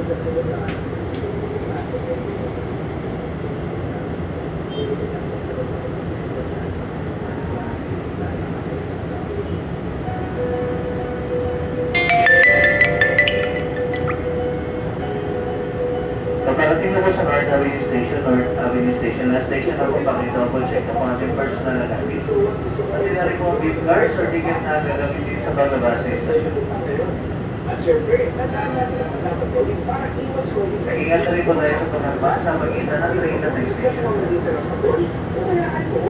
Kaparating ako sa North Avenue Station, last station ako pakidouble check sa mga ating personal na gamit. Pati na rin po gift cards or ticket na gagamitin sa pagbaba sa station. At syempre, tandaan natin ang dapat gawin para iwas rolling. Nag-ingat na rin po tayo sa pangamba sa magitan ng train at station.